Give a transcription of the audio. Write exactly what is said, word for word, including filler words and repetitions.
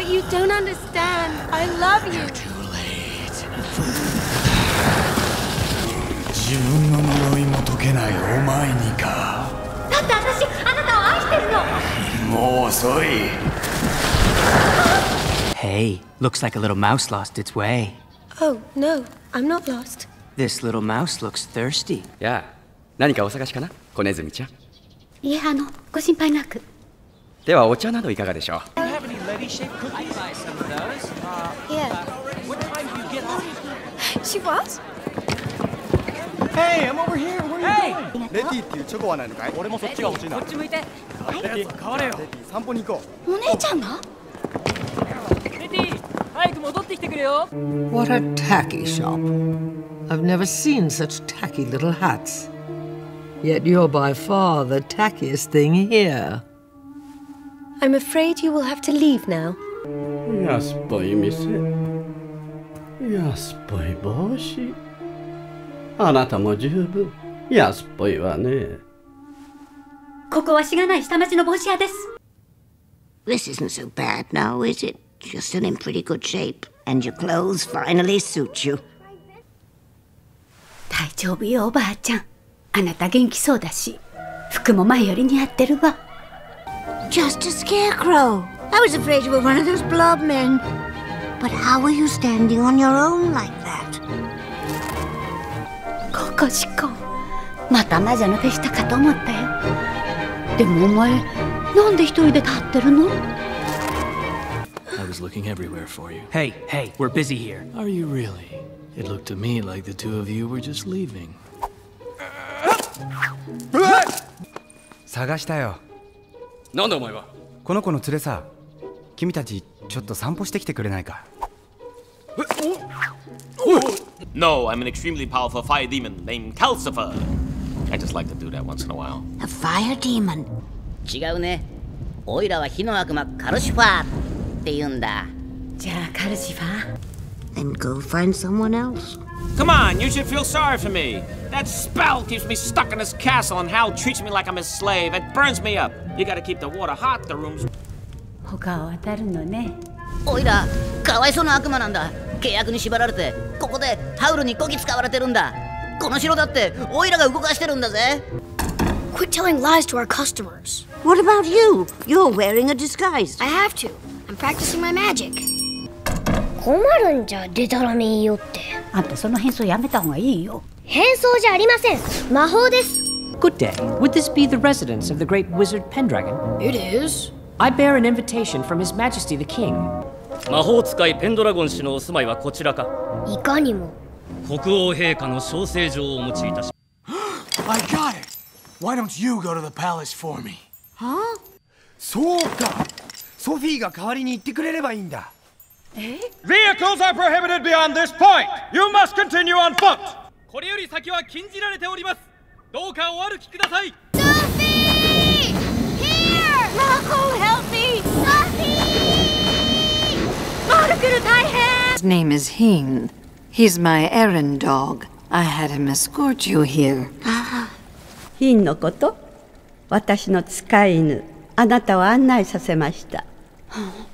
But you don't understand. I love you. Too late. 自分の呪いも解けないお前にか。 だって私あなたを愛してるの。 もう遅い。 Hey, looks like a little mouse lost its way. Oh, no, I'm not lost. This little mouse looks thirsty. やあ、何かお探しかな、子ネズミちゃん。 いえ、あの、ご心配なく。 ではお茶などいかがでしょう。 Yeah. She was? Hey, I'm over here. Where are you going? レティっていうチョコはないのかい？ 俺もそっちが欲しいな。 こっち向いて。 レティ、変われよ。レティ、散歩に行こお姉ちゃんが？ レティ、早く戻ってきてくれよ。 What a tacky shop. I've never seen such tacky little hats. Yet you're by far the tackiest thing here. I'm afraid you will have to leave now. 安っぽい店、安っぽい帽子。あなたも十分安っぽいわね。 ここはしがない下町の帽子屋です。 This isn't so bad now, is it? You're still in pretty good shape, and your clothes finally suit you. 大丈夫よ、おばあちゃん。あなた元気そうだし、服も前より似合ってるわ。 Just a scarecrow. I was afraid you were one of those blob men. But how are you standing on your own like that? ココシコ、また魔女の手したかと思ったよ。でもお前、なんで一人で立ってるの？ I was looking everywhere for you. Hey, hey, we're busy here. Are you really? It looked to me like the two of you were just leaving. 探したよ。 なんだお前は。 この子の連れさ。君たちちょっと散歩してきてくれないか。 No, I'm an extremely powerful fire demon named Calcifer. I just like to do that once in a while. A fire demon? 違うね。オイラは火の悪魔カルシファーって言うんだ。 じゃあカルシファー。 Then go find someone else. Come on, you should feel sorry for me. That spell keeps me stuck in this castle and Hal treats me like I'm his slave. It burns me up. You gotta keep the water hot, the rooms... 他を渡るのね。 オイラ、かわいそうな悪魔なんだ。契約に縛られて、ここでハウルにこき使われてるんだ。この城だってオイラが動かしてるんだぜ。 Quit telling lies to our customers. What about you? You're wearing a disguise. I have to. I'm practicing my magic. 困るんじゃ、デタラメ言いよって。あんたその変装やめた方がいいよ。変装じゃありません。魔法です。 Good day. Would this be the residence of the great wizard Pendragon? It is. I bear an invitation from His Majesty the King. 魔法使いペンドラゴン氏のお住まいはこちらか。 いかにも。 国王陛下の招請状をお持ちいたし。 I got it. Why don't you go to the palace for me? はあ？ そうか。ソフィーが代わりに行ってくれればいいんだ。 え？ Vehicles are prohibited beyond this point. You must continue on foot. これより先は禁じられております。どうかお歩きください。 ソフィー！ Here! Marco, help me! ソフィー！マルクル大変！ His name is Heen. He's my errand dog. I had him escort you here. ヒンのこと？私の使い犬。あなたを案内させました。